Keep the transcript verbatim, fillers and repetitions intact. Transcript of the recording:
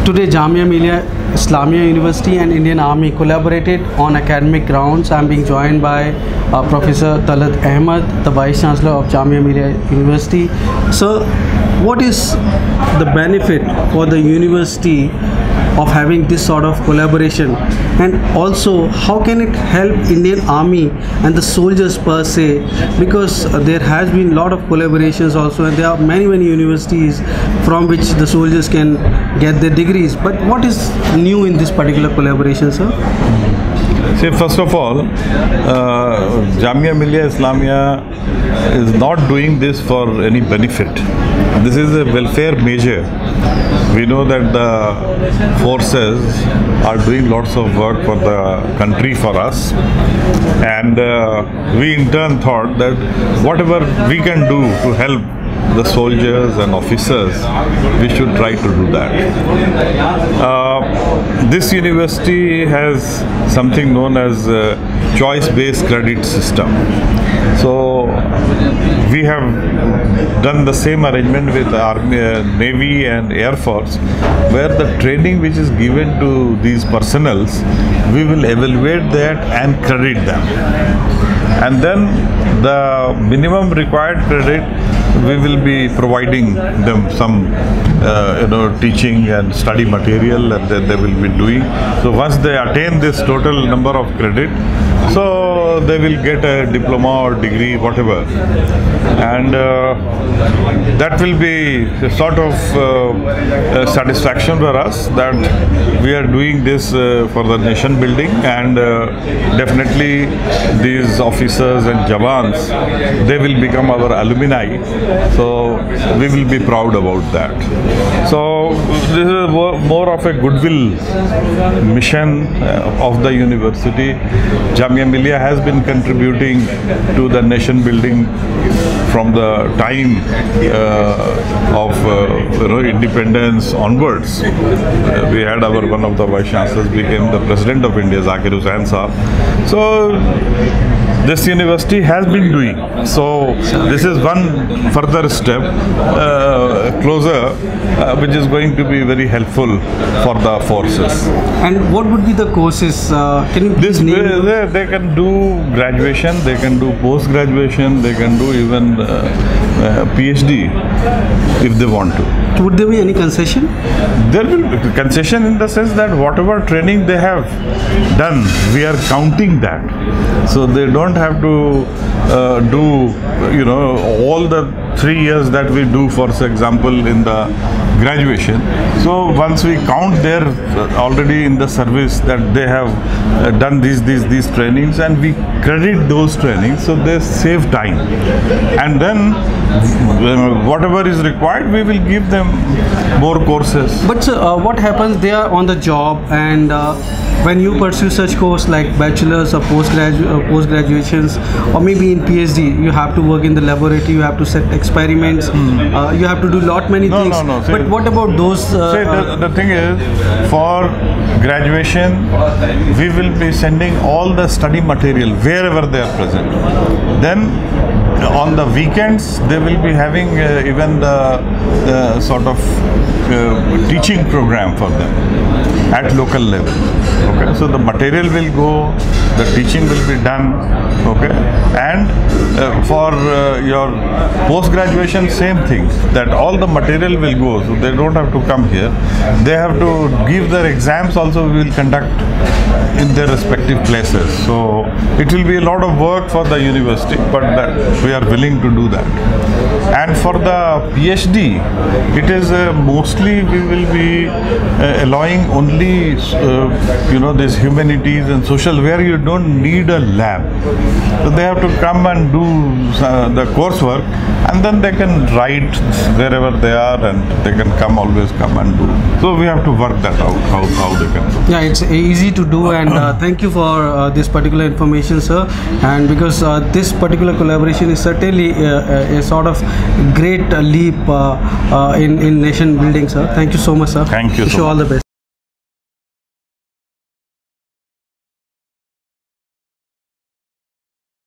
Today, Jamia Millia Islamia University and Indian Army collaborated on academic grounds. I am being joined by uh, Professor Talat Ahmad, the Vice Chancellor of Jamia Millia University. Sir, what is the benefit for the university of having this sort of collaboration, and also how can it help Indian Army and the soldiers per se, because uh, there has been a lot of collaborations also, and there are many many universities from which the soldiers can get their degrees. But what is new in this particular collaboration, sir? See, first of all, uh, Jamia Millia Islamia is not doing this for any benefit. This is a welfare measure. We know that the forces are doing lots of work for the country, for us, and uh, we in turn thought that whatever we can do to help the soldiers and officers, we should try to do that. Uh, this university has something known as a choice-based credit system. So we have done the same arrangement with Army, uh, Navy and Air Force, where the training which is given to these personnels, we will evaluate that and credit them. And then the minimum required credit, we will be providing them some uh, you know, teaching and study material, and then they will be doing. So once they attain this total number of credit, so they will get a diploma or degree, whatever. And uh, that will be a sort of uh, a satisfaction for us that we are doing this uh, for the nation building, and uh, definitely these officers and jawans, they will become our alumni. So we will be proud about that. So this is more of a goodwill mission of the university. Jamia Millia has been contributing to the nation building from the time uh, of uh, you know, independence onwards. Uh, we had our one of the vice chancellors became the president of India, Zakir Hussain Saab. So this university has been doing. So this is one further step uh, closer, uh, which is going to be very helpful for the forces. And what would be the courses? Uh, can you this name? They, they can do graduation, they can do post graduation, they can do even uh, uh, PhD if they want to. Would there be any concession? There will be concession in the sense that whatever training they have done, we are counting that. So they don't have to uh, do, you know, all the three years that we do, for example, in the graduation. So once we count their uh, already in the service that they have uh, done these these these trainings, and we credit those trainings, so they save time. And then uh, whatever is required, we will give them more courses. But sir, uh, what happens? They are on the job, and uh, when you pursue such course like bachelor's or postgradu uh, post graduations, or maybe in PhD, you have to work in the laboratory, you have to set experiments, mm. uh, you have to do lot many no, things. No, no, But what about those? Uh, see, the, the thing is, for graduation, we will be sending all the study material wherever they are present. Then on the weekends, they will be having uh, even the, the sort of uh, teaching program for them at local level. Okay, so the material will go, the teaching will be done. Okay, and uh, for uh, your post-graduation, same thing, that all the material will go, so they don't have to come here. They have to give their exams also, we will conduct in their respective places. So it will be a lot of work for the university, but that we are willing to do that. And for the PhD, it is uh, mostly we will be uh, allowing only uh, you know, this humanities and social, where you don't need a lab. So they have to come and do uh, the coursework, and then they can write wherever they are, and they can come, always come and do. So we have to work that out, how, how they can do. Yeah, it's easy to do, and uh, thank you for uh, this particular information, sir. And because uh, this particular collaboration is certainly uh, a, a sort of great uh, leap uh, uh, in, in nation building, sir. Thank you so much, sir. Thank you. Wish so you all the best.